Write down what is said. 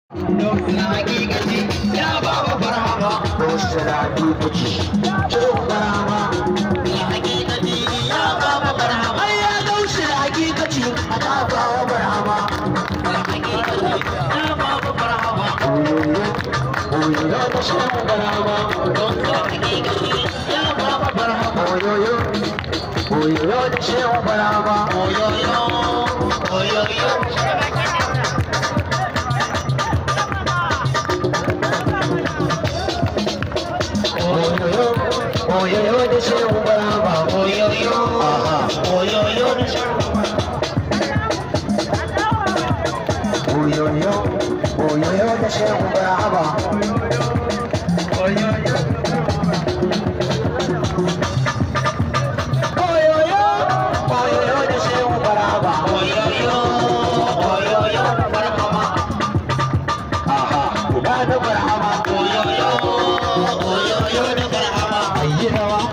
Dokta hakikaci ya baba farhama. Dokta hakikaci farhama. Hakikaci ya baba farhama. Ya dokta hakikaci ya baba farhama. Hakikaci ya baba farhama. Oyoyo da shehu farhama. Dokta hakikaci ya baba farhama. Oyoyo da shehu farhama. Oyoyo. Oyoyo da shehu baraba, oyoyo, oyoyo da shehu oyoyo, oyoyo da shehu baraba, oyoyo, oyoyo, oyoyo da shehu baraba, oyoyo, oyoyo da barhama, uba da barhama, oyoyo, oyoyo da barhama.